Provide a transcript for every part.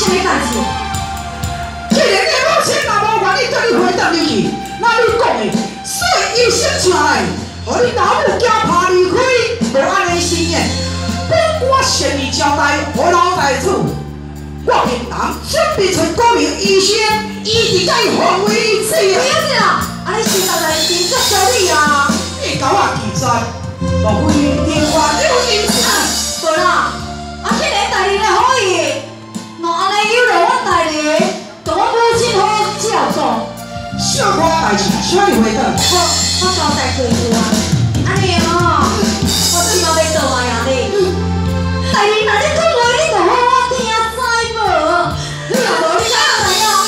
什么代志？ 既然你母亲若无愿意对你回答你去，那你讲的，所以医生请来，互你老母惊怕离开，无安尼心眼。本我善意交代，何老大处，我应当准备出5名医生，伊伫甲伊防卫一切。 不要紧啦，安尼实在是真足小你啊！ 你甲我记载，莫非电话有因情？ 对啦，啊，既然代理的可以，若安尼有劳我代理，同我母亲好照做。 小可代志，请你回答。 好，我交代过你啊。安尼哦，我即马要倒来啊你。代理，若你讲话，你就好好听知无？你若无你敢来啊？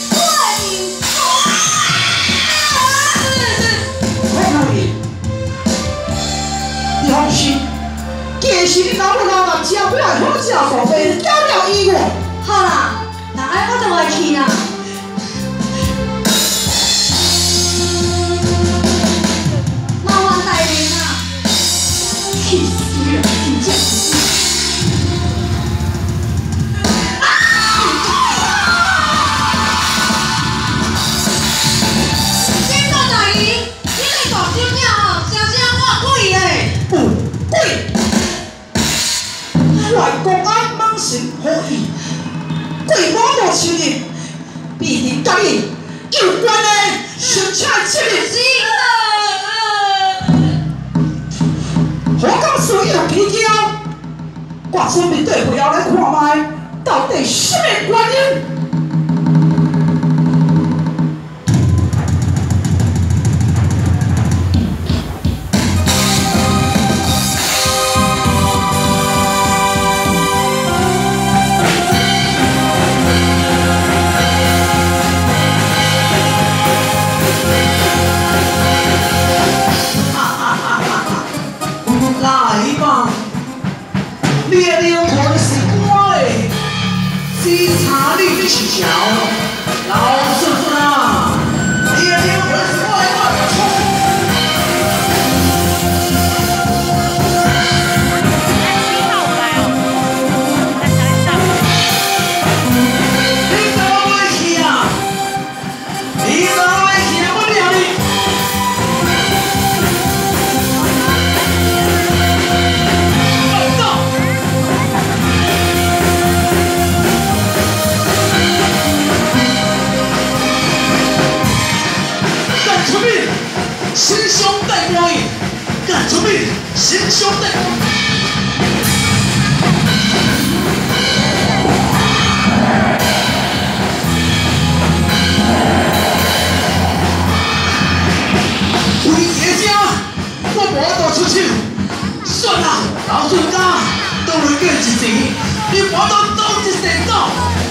你放心，既是你老母老爸吃不来好食所备，交了医院。 好啦，那安我就来去啦。麻烦代理啦。气死人，真正是。先生代理，你个大小姐哦，声声我贵嘞。 贵！外公安猛神好意，贵某某亲人，必定甲你有关的，申请亲人。何讲所有蹊跷？我准备对回来看卖，到底什么原因？来吧，你的灵魂是我的，只差你去瞧。老孙孙啊，你的灵魂是我的，我的错。你怎么会去啊？你怎么会去啊？我了你。出面，心胸带光影，干出面，心胸带光影。为爷家，我无法出手，算啦，老孙家都会过一钱，你无法走一世走。